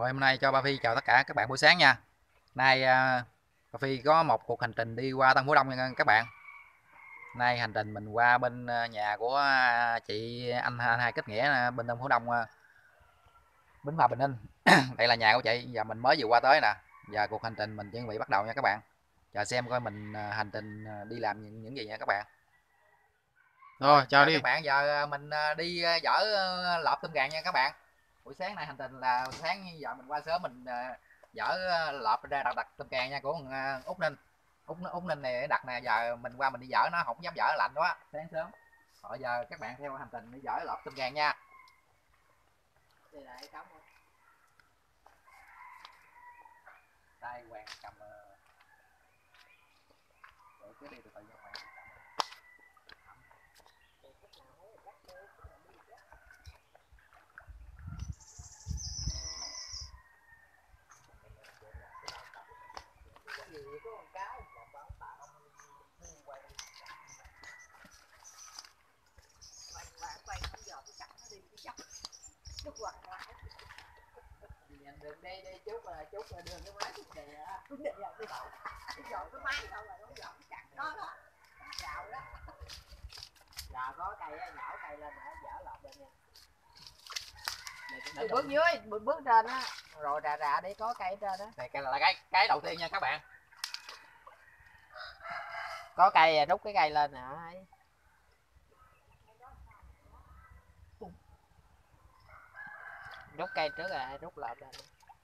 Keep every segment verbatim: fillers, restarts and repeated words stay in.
Rồi hôm nay cho Ba Phi chào tất cả các bạn buổi sáng nha. Nay à, Ba Phi có một cuộc hành trình đi qua Tân Phú Đông nha các bạn. Nay hành trình mình qua bên à, nhà của à, chị anh, anh hai kết nghĩa à, bên Tân Phú Đông, à, Bến Hòa Bình Ninh. Đây là nhà của chị, giờ mình mới vừa qua tới nè. Giờ cuộc hành trình mình chuẩn bị bắt đầu nha các bạn. Chờ xem coi mình à, hành trình à, đi làm những, những gì nha các bạn. Rồi, chào đi. Các bạn, giờ mình à, đi à, dỡ à, lợp tôm càng nha các bạn. Buổi sáng nay hành trình là sáng giờ mình qua sớm mình à, dỡ lợp ra đặt, đặt tôm càng nha của uh, Út Ninh. Út Út Ninh này đặt nè, giờ mình qua mình đi dỡ nó không dám dỡ lạnh quá, sáng sớm. Rồi giờ các bạn theo hành trình đi dỡ lợp tôm càng nha. Đây là cái cống thôi. Đây Hoàng cầm để cứ đi từ từ nha Hoàng. Đường đây đây chút là chút là đường cái máy chút này á, chút này là cái đầu cái dọn cái máy đâu là nó dọn chặt đó đó dạo đó. Giờ có cây á, nhổ cây lên để dở lọt lên nha. Để bước dưới bước, bước trên á rồi rà rà đi, có cây trên đó. Đây cái là cái cái đầu tiên nha các bạn. Có cây rút cái cây lên nè. Rút cây trước rồi rút lợp lên.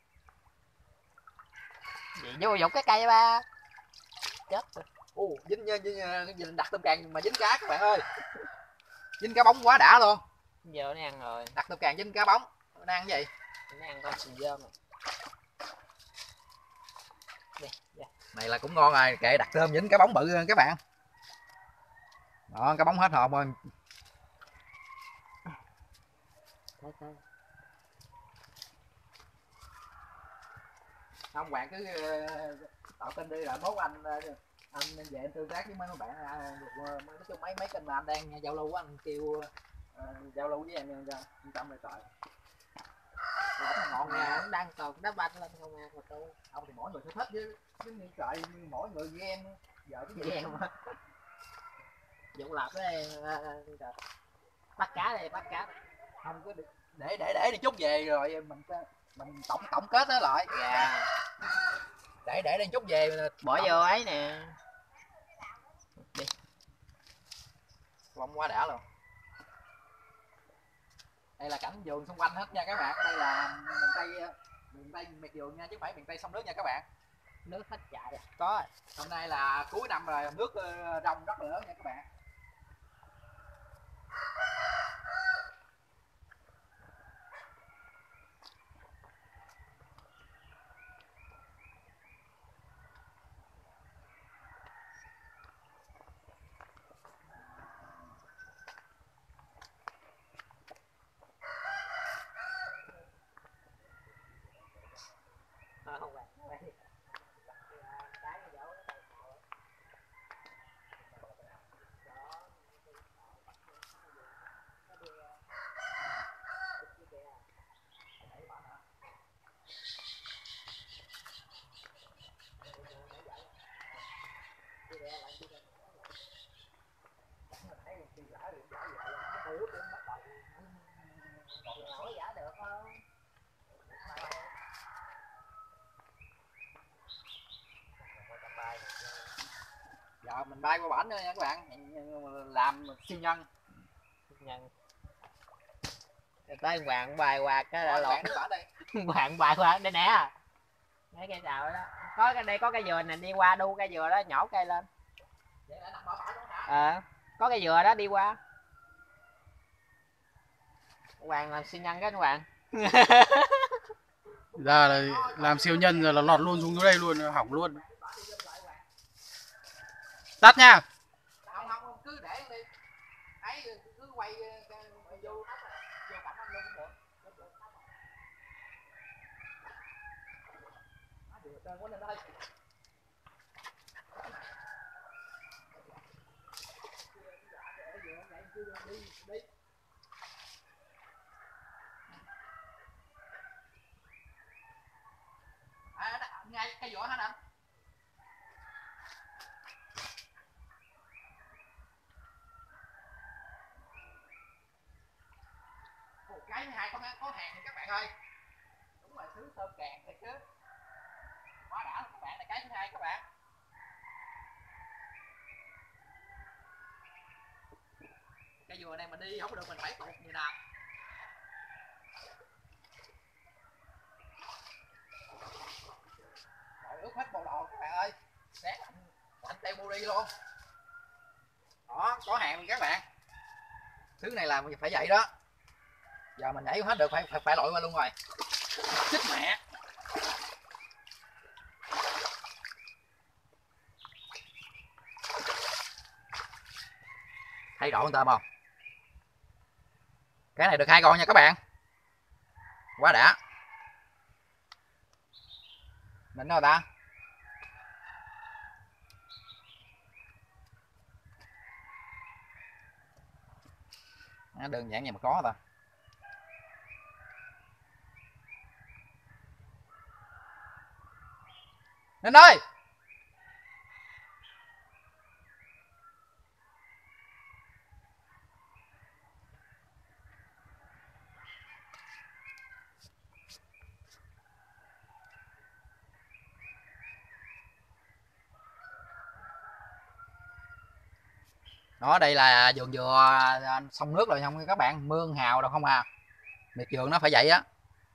Gì vô dụng cái cây ba. Chết rồi. Ồ, dính, dính, dính đặt tôm càng mà dính cá các bạn ơi. Dính cá bóng quá đã luôn. Giờ nó ăn rồi. Đặt tôm càng dính cá bóng. Nó ăn cái gì? Nó ăn con sừng dơm rồi. Đây, đây. Này là cũng ngon rồi, kệ đặt tôm dính cá bóng bự các bạn. Đó, cá bóng hết hồn rồi. Thôi thôi. Không Hoàng cứ tạo kênh đi rồi mốt anh anh về anh tương tác với mấy bạn, nói chung mấy mấy kênh mà anh đang giao lưu anh kêu uh, giao lưu với em nha, yên tâm rồi trời. Ngọn nhà cũng đang còn đá banh lên không à, mà đâu. Không thì mỗi người sẽ thích chứ, chứ như trời mỗi người ghen giờ cái ghen mà. Dụng lợp đấy, bắt cá đây, bắt cá đây. Không có để để để đi chút về rồi mình mình tổng tổng kết nó lại. Dạ. Để để đi chút về bỏ tổng... vô ấy nè. Đi. Lông quá đã luôn. Đây là cảnh vườn xung quanh hết nha các bạn. Đây là miền Tây, miền Tây miệt vườn nha chứ không phải miền Tây sông nước nha các bạn. Nước hết chạy rồi. Có rồi. Hôm nay là cuối năm rồi, nước rong rất là lớn nha các bạn. Giờ mình bay qua bển nữa nha các bạn, làm siêu nhân. Nhân. Tới Hoàng bay qua cái đã lọt. Đi. Hoàng bay qua đây nè. Mấy cây xào đó. Có cái đây có cây dừa này, đi qua đu cây dừa đó, nhổ cây lên. Vậy là nằm ở bển luôn hả? Ờ, có cây dừa đó đi qua. Hoàng làm siêu nhân cái anh Hoàng. Ra là làm siêu nhân rồi là lọt luôn xuống dưới đây luôn, hỏng luôn. Tắt nha. Không không cứ để đi. Ấy cứ quay vô vô cảnh anh luôn cũng được. Nó được trơn quá lên đây. Đi đi. cái thứ hai có có hàng thì các bạn ơi. Đúng là xứ tôm càng thiệt chứ. Quá đã các bạn, là cái thứ hai các bạn. Cái dừa này mình đi không được mình phải cột như nào. Rồi ướt hết bộ đồ các bạn ơi. Sáng lạnh, lạnh teo buri luôn. Đó, có hàng các bạn. Thứ này là phải vậy đó. Giờ mình nhảy hết được phải phải, phải lội qua luôn rồi. Chết mẹ. Thấy rõ con tôm không? Cái này được hai con nha các bạn. Quá đã. Mình đâu ta? Đơn giản vậy mà có ta. Ninh ơi. Đó, đây là vườn dừa sông nước rồi không các bạn, mương hào đâu không à. Miệt vườn nó phải vậy á.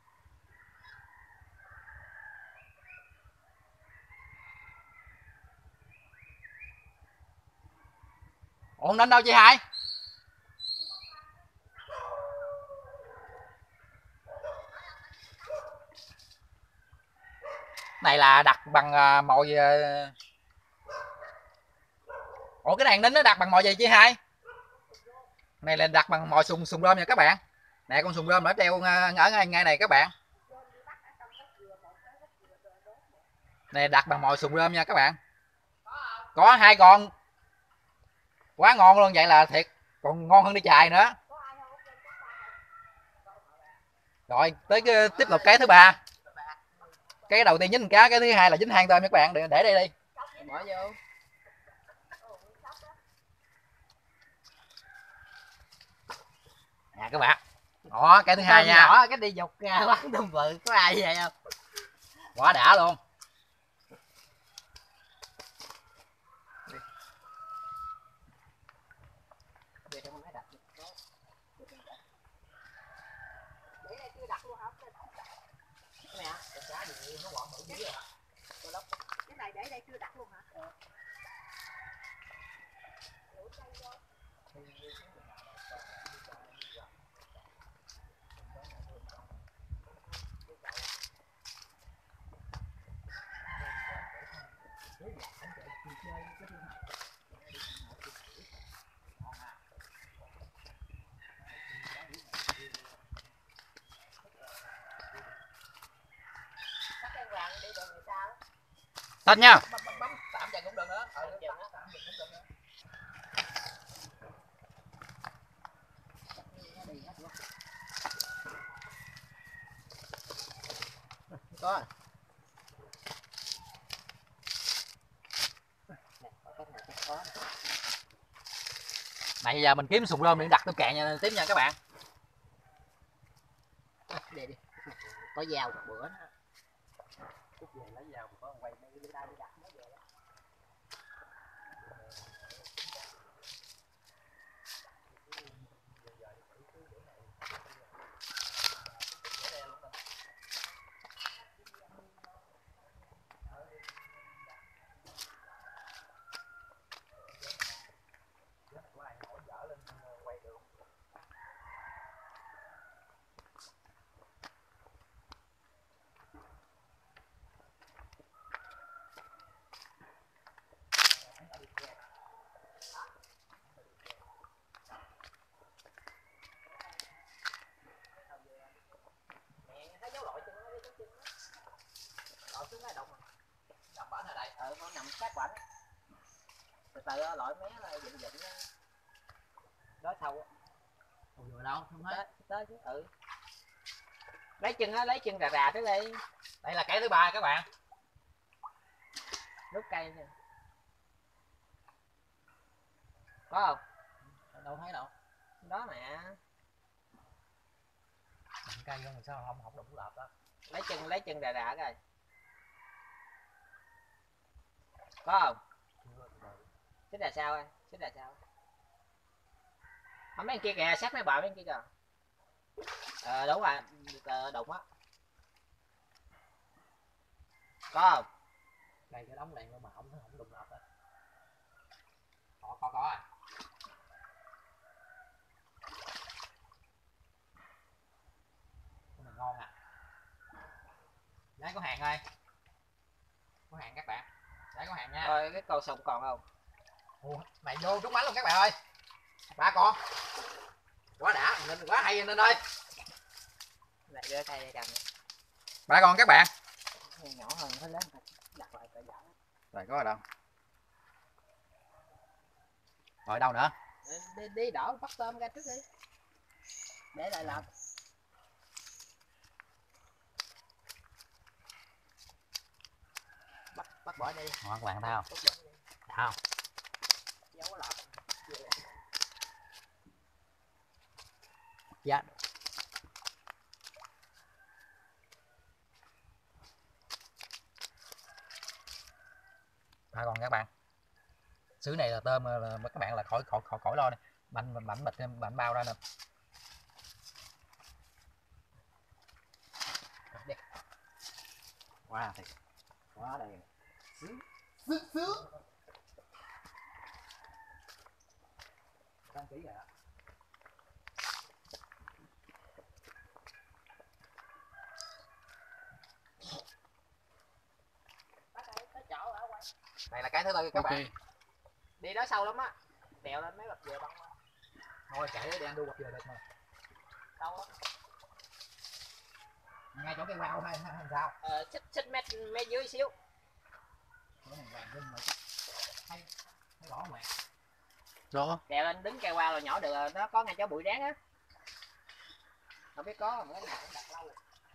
Ủa Ninh đâu chị Hai? Này là đặt bằng mồi. Ủa cái đèn Ninh nó đặt bằng mồi gì chị Hai? Này là đặt bằng mồi sùng sùng rơm nha các bạn. Nè con sùng rơm nó treo ở ngay ngay này các bạn. Này đặt bằng mồi sùng rơm nha các bạn. Có hai con. Quá ngon luôn, vậy là thiệt còn ngon hơn đi chài nữa. Rồi tới cái, tiếp tục cái thứ ba. Cái đầu tiên dính cá, cái thứ hai là dính hang tôm các bạn. Để, để đây đi. Bỏ vô. Nè các bạn. Đó cái thứ hai nha. Nhỏ cái đi dục ra quán tôm bự có ai vậy không? Quá đã luôn. Cái này để đây chưa đặt luôn hả? Tết nha. Tạm dừng cũng được nữa. Có. Này giờ mình kiếm sùng rơm để đặt tôm càng nha, tiếp nha các bạn. Đây đi. Có dao một bữa nữa. Chút về lấy dao có quay mấy cái đai đi đặt nó về đó. Nó nằm sát quạnh. Từ từ lội mé là vịnh vịnh đó sâu. Vừa đâu không thấy. Tới chứ. Ừ. Lấy chân á, lấy chân rà rà tới đi. Đây là cái thứ ba các bạn. Rút cây nè. Có không? Đâu thấy đâu. Đó nè. cây không sao không không đụng lợp đó. Lấy chân lấy chân đà đà coi. Có không? Xích là sao anh? Xích là sao? Không, mấy kia kìa, sát mấy bờ mấy kia kìa. Ờ đúng rồi, ờ, đụng á. Có không? Đây cái đống này mà không không đụng lợp đó. Có có có à. Cái này ngon à. Đấy có hàng ơi. Có hàng các bạn. Đấy có hàng nha. Rồi cái cầu sùng còn không? Ủa, mày vô trúng bánh luôn các bạn ơi. Ba con. Quá đã, nên quá hay nên ơi. Lại đưa tay đây cầm. Ba con các bạn. Này nhỏ hơn nó lớn thật. Đặt lại phải giả. Rồi có ở đâu? Rồi đâu nữa? Đi, đi đổ bắt tôm ra trước đi. Để lại lợp. Bắt bắt bỏ đây đi. Ngon các bạn thấy không? Bắt bỏ đây. Đã không? Giấu lợp. Dạ. Ba con các bạn. Xứ này là tôm là các bạn là khỏi khỏi khỏi khỏi lo đi. Bánh bánh bịch bánh bao ra nè. Wow thiệt. Quá đây. Sướng. Sướng sướng. Đăng ký rồi đó. Này là cái thứ tư các Ok. bạn. Đi đó sâu lắm á. Đèo lên mấy bậc dừa băng qua. Thôi chạy đi ăn đu bậc dừa được mà. Sâu lắm. Ngay chỗ cây quao hay hay sao? Ờ, xích xích mét mét dưới xíu. Chỗ này vàng rinh mà. Hay hay bỏ mẹ. Rõ. Đèo lên đứng cây qua là nhỏ được rồi, nó có ngay chỗ bụi rác á. Không biết có mà cái nào cũng đặt lâu.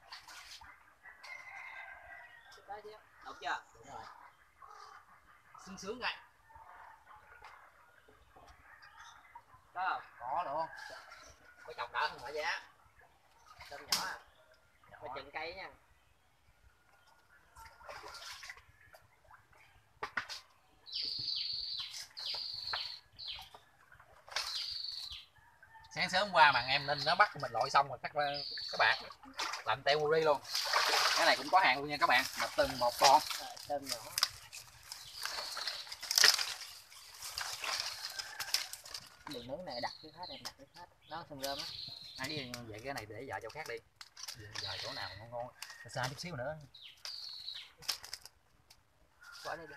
Đó chứ. Đúng chưa? Đúng rồi. Sướng sướng ngay. Có không? Có luôn. Có chồng đỡ không phải giá. Tôm nhỏ à. Phải chừng cây nha. Sáng sớm qua mà em nên nó bắt mình lội xong rồi các các bạn làm teo muri luôn. Cái này cũng có hàng luôn nha các bạn, một từng một con. À, tôm nhỏ. Đường nướng này đặt cái hết em đặt cái hết. Nó sừng rơm á. Ấy vậy cái này để vợ chỗ khác đi. Giờ chỗ nào ngon ngon. Xa chút xíu nữa. Bỏ đây đi.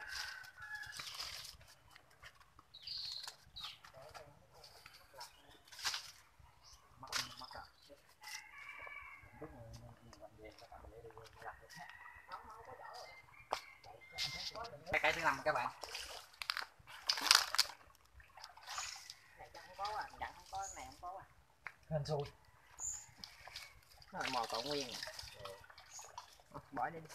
Mắc mắc à. Lúc về các bạn để đi đặt được khác. Cái cái thứ năm các bạn. Này chắc không có à, dặn không có, này không có à. Hên xui. Nó là mò cậu nguyên à. Ừ. Bỏ đi đi.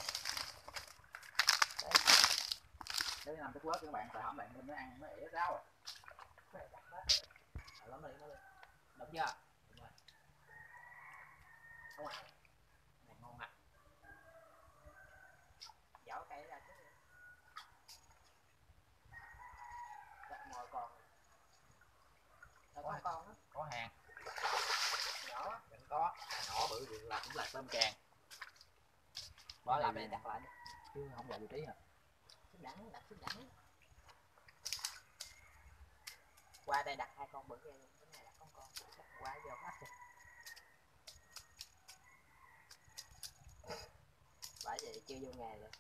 Để làm cái quớt các bạn, tại không bạn nên nó ăn nó ỉa rau rồi. Lắm đi nó đi. Đúng chưa? Đúng rồi. Không à. Này ngon à. Giỏ cây ra trước đi. Đặt mồi còn. Đâu có con đó. Có hàng. Nhỏ. Vẫn có. Nhỏ bự gì là cũng là tôm càng. Bỏ làm đây đặt lại đi. Chứ không vào vị trí hả? Xích đẳng, đặt xích đẳng. Qua đây đặt hai con bự kia luôn, cái này đặt con con. Chắc qua vô hết rồi. Bởi vậy chưa vô nghề rồi.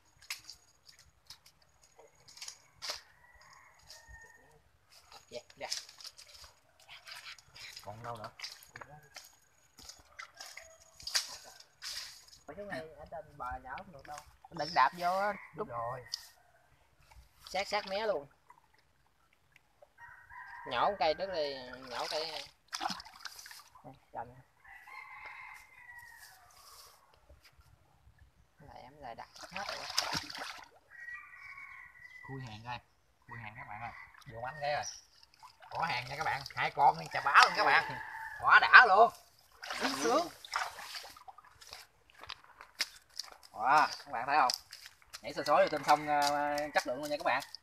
Dạ, dạ. Còn đâu nữa? Ở chỗ này ở trên bờ nhỏ không được đâu. Đừng đạp vô á. Đúng rồi. Sát sát mé luôn. Nhỏ cây trước đi, nhỏ cây này. Chậm. Lại em lại đặt hết rồi. Khui hàng coi. Khui hàng các bạn ơi. Vô bánh cái rồi. Có hàng nha các bạn. Hai con chà bá luôn các bạn. Quá đã luôn. Sướng sướng. Đó, các bạn thấy không, nhảy sôi sối tôm xong uh, chất lượng luôn nha các bạn.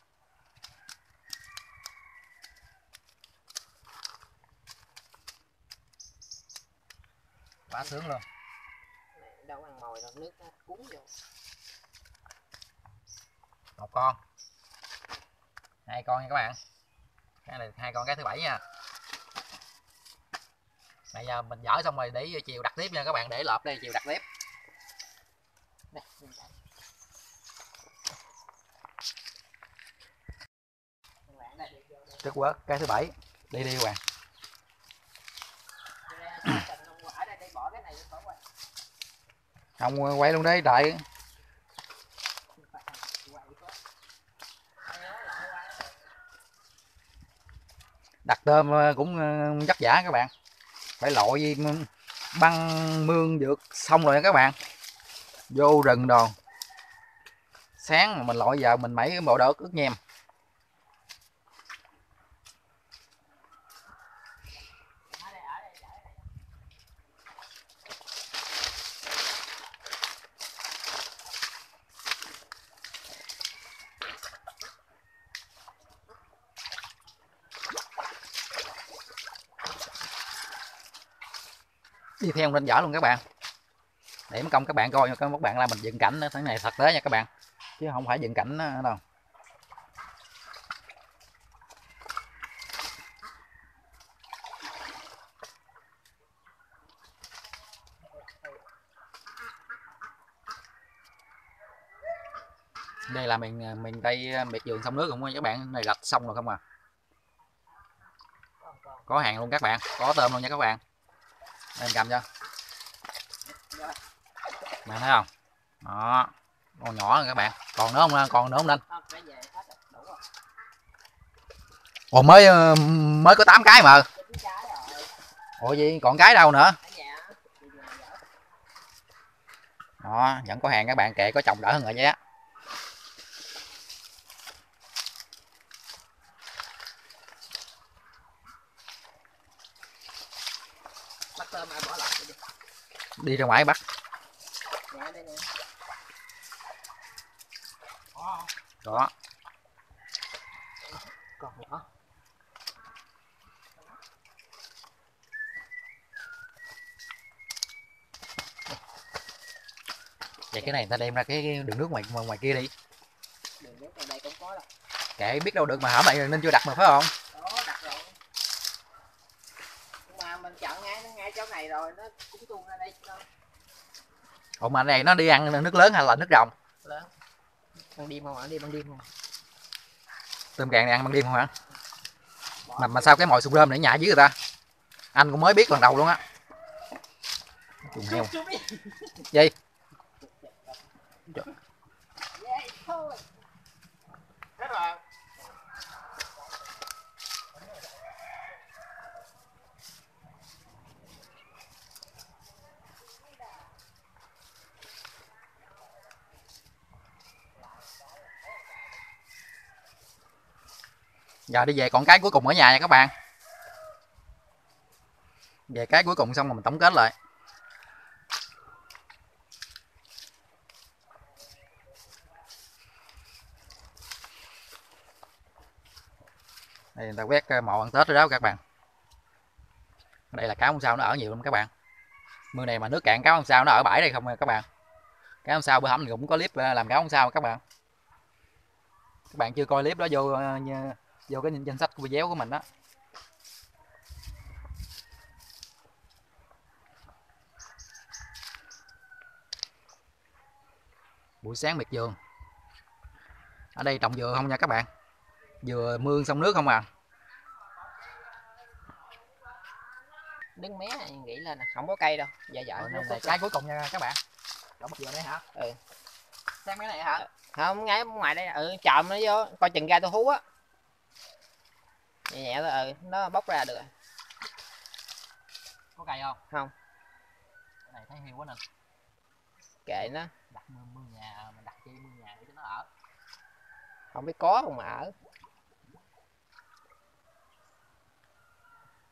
Quá sướng luôn. Đâu ăn mồi đâu, nước nó cuốn vô. Một con, hai con nha các bạn, cái này hai con cái thứ bảy nha. Bây giờ mình dở xong rồi để chiều đặt tiếp nha các bạn, để lợp đây chiều đặt tiếp. Đây, Trước quớt cái thứ bảy đi đi các bạn. Không quay luôn đấy đợi. Đặt tôm cũng vất vả các bạn, phải lội băng mương vượt xong rồi các bạn, vô rừng đồ. Sáng mà mình lội giờ mình mấy cái bộ đồ ướt nhem. Đi theo lên giỏ luôn các bạn, để mất công các bạn coi các bạn là mình dựng cảnh thế này thật tế nha các bạn, chứ không phải dựng cảnh đâu. Đây là miền miền tây miệt vườn sông nước không các bạn, này rạch xong rồi không à. Có hàng luôn các bạn, có tôm luôn nha các bạn. Em cầm cho bạn thấy không, đó con nhỏ rồi các bạn, còn nữa không, còn nữa không Ninh? Ồ mới mới có tám cái mà. Ủa gì còn cái đâu nữa. Đó vẫn có hàng các bạn, kệ có chồng đỡ hơn rồi nhé. Đi ra ngoài bắt. Đó. Còn nữa. Vậy cái này ta đem ra cái đường nước ngoài ngoài kia đi. Đường nước ngoài đây cũng có đâu. Kệ biết đâu được mà hả mày nên chưa đặt mà phải không? Đó đặt rồi. Nhưng mà mình chọn ngay ngay chỗ này rồi nó cũng tuôn ra đây đâu. Ủa mà này nó đi ăn nước lớn hay là nước rồng? Lớn. Ban đêm không hả? Đi ban đêm không? Tôm càng này ăn ban đêm không hả? Mà, mà sao cái mồi sụn rơm để nhả dưới người ta? Anh cũng mới biết lần đầu luôn á. Trùng heo. Gì? Hết rồi. Giờ đi về còn cái cuối cùng ở nhà nha các bạn. Về cái cuối cùng xong rồi mình tổng kết lại. Đây người ta quét mộ ăn Tết rồi đó các bạn. Đây là cá không sao nó ở nhiều lắm các bạn. Mưa này mà nước cạn cá không sao nó ở bãi đây không các bạn. Cá không sao bữa hổm mình cũng có clip làm cá không sao các bạn. Các bạn chưa coi clip đó vô vô cái danh sách video của mình đó. Buổi sáng miệt vườn. Ở đây trồng dừa không nha các bạn. Dừa mương sông nước không à. Đứng mé này nghĩ là không có cây đâu. Dạ dạ. Này cái cuối cùng nha các bạn. Chỗ một dừa đây hả? Ừ. Sang cái này hả? Không, ngay ngoài đây. Ừ, chòm nó vô, coi chừng ra tôi hú á. Nhẹ nhẹ thôi, ừ, nó bóc ra được rồi. Có cây không? Không. Cái này thấy hiu quá nè. Kệ nó. Đặt mương, mương nhà, mình đặt chi mương nhà để cho nó ở. Không biết có không mà ở.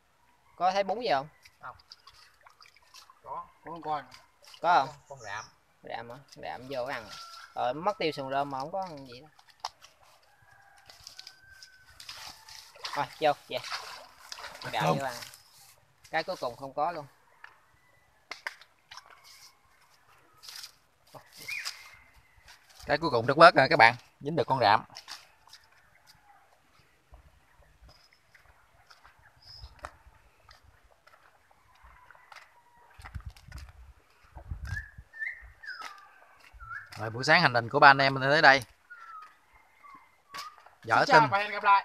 Có thấy bún gì không? Không. Có, có con con. Có không? Con rạm. Đạm á, đạm vô ăn. Rồi mất tiêu sườn rơm mà không có gì đó. Thôi vô về. Gạo vô ăn. Cái cuối cùng không có luôn. Cái cuối cùng rất bớt rồi các bạn, dính được con rạm. Rồi buổi sáng hành trình của ba anh em mình tới đây. Giỏi tin. Và hẹn gặp lại.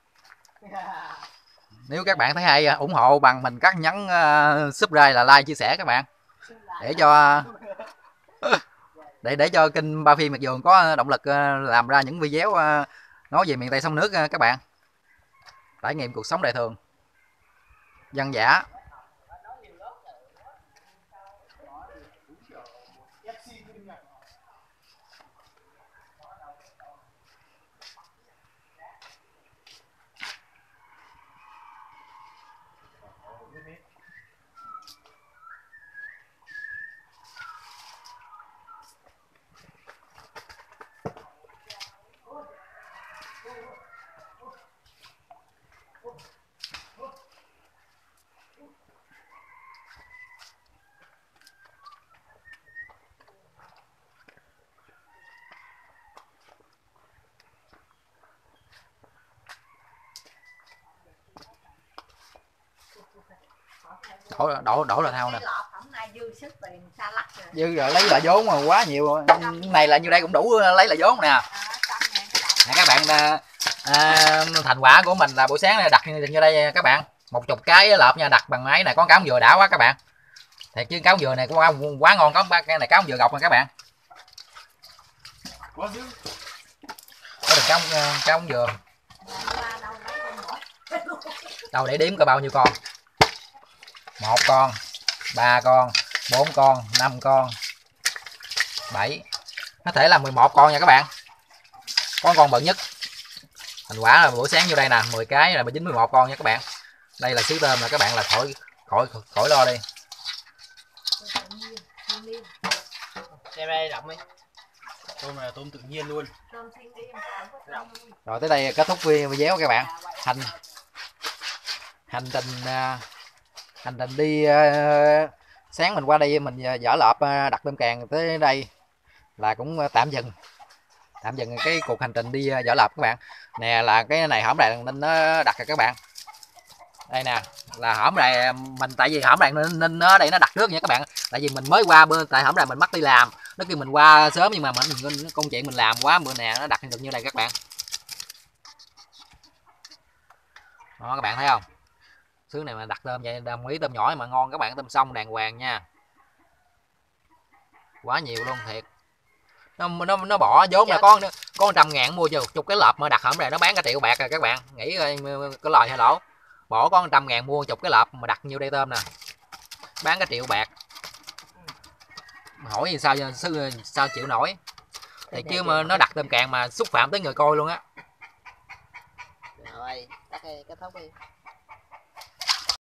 Nếu các bạn thấy hay ủng hộ bằng mình các nhấn uh, subscribe là like chia sẻ các bạn. Để cho để để cho kênh Ba Phi Miệt Vườn có động lực uh, làm ra những video uh, nói về miền Tây sông nước uh, các bạn. Trải nghiệm cuộc sống đời thường. Dân dã. Đổ đổ đổ là thao nè. Dư rồi lấy lại vốn mà quá nhiều. Này là như đây cũng đủ lấy lại vốn nè. Nè các bạn, à, thành quả của mình là buổi sáng này đặt như đây các bạn, một chục cái lợp nha, đặt bằng máy này, con cáo dừa đã quá các bạn. Thiệt chứ cáo dừa này quá, quá ngon, có cái này cáo dừa gọc nè các bạn. Có được cáo cáo dừa. Đâu để đếm coi bao nhiêu con. Một con, ba con, bốn con, năm con, bảy, có thể là mười một con nha các bạn. Con con bự nhất. Thành quả là buổi sáng như đây nè, mười cái là dính mười một con nha các bạn. Đây là xứ tôm là các bạn, là khỏi khỏi khỏi lo đi. Đem đây rộng đi. Tôm này là tôm tự nhiên luôn. Rồi tới đây kết thúc video các bạn. Hành hành trình hành trình đi uh, sáng mình qua đây mình dở lợp uh, đặt tôm càng tới đây là cũng tạm dừng tạm dừng cái cuộc hành trình đi uh, dở lợp các bạn. Nè là cái này hõm đàn nên nó đặt rồi các bạn. Đây nè là hõm đàn mình, tại vì hõm đàn nên, nên nó đây nó đặt trước nha các bạn. Tại vì mình mới qua bữa, tại hõm đàn mình mất đi làm, nó kêu mình qua sớm nhưng mà mình công chuyện mình làm quá, bữa nè nó đặt được như đây các bạn. Đó các bạn thấy không, xứ này mà đặt tôm vậy, đồng ý tôm nhỏ mà ngon các bạn, tôm sông đàng hoàng nha, quá nhiều luôn thiệt. Nó nó, nó bỏ vốn là có có trăm ngàn mua cho một chục cái lợp mà đặt hổm này nó bán cả triệu bạc rồi các bạn, nghĩ có lời hay lỗ. Bỏ có trăm ngàn mua chục cái lợp mà đặt nhiêu đây tôm nè, bán cả triệu bạc, hỏi gì sao sao chịu nổi thì chứ mà nó đặt tôm càng mà xúc phạm tới người coi luôn á. Rồi, tắt kết thúc đi.